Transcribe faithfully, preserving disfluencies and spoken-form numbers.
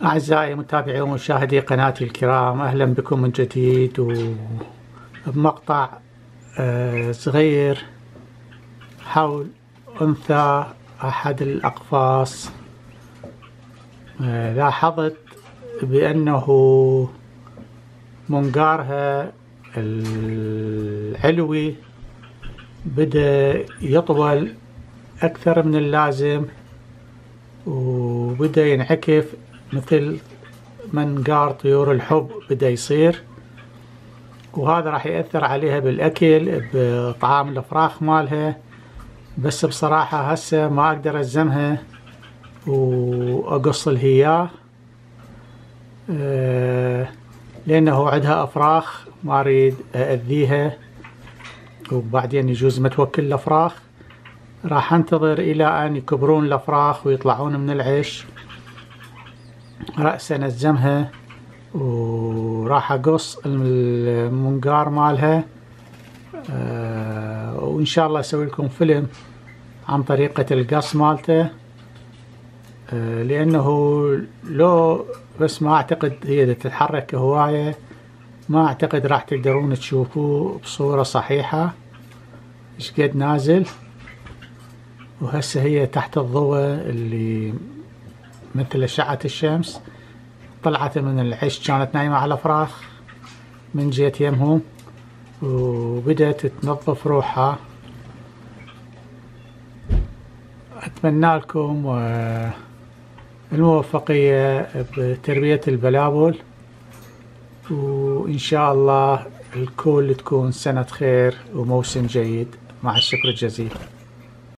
أعزائي متابعي ومشاهدي قناتي الكرام، أهلا بكم من جديد وبمقطع صغير حول أنثى أحد الأقفاص. لاحظت بأنه منقارها العلوي بدأ يطول أكثر من اللازم، وبدأ ينعكف مثل منقار طيور الحب بدأ يصير، وهذا راح يأثر عليها بالأكل بطعام الفراخ مالها. بس بصراحة هسه ما أقدر ألزمها وأقص الهياه أه لأنه عندها أفراخ ما أريد أذيها، وبعدين يجوز ما توكل الأفراخ. راح أنتظر إلى أن يكبرون الأفراخ ويطلعون من العش، رأسا ألزمها وراح أقص المنقار مالها. أه وإن شاء الله أسوي لكم فيلم عن طريقة القص مالته، أه لأنه لو بس ما أعتقد هي تتحرك هواية، ما أعتقد راح تقدرون تشوفوه بصورة صحيحة إيش قد نازل. وهسه هي تحت الضوء اللي مثل أشعة الشمس، طلعت من العش كانت نايمة على فراخ من جيت يمهم وبدأت تنظف روحها. أتمنى لكم الموفقية بتربية البلابل، وإن شاء الله الكل تكون سنة خير وموسم جيد. مع الشكر الجزيل.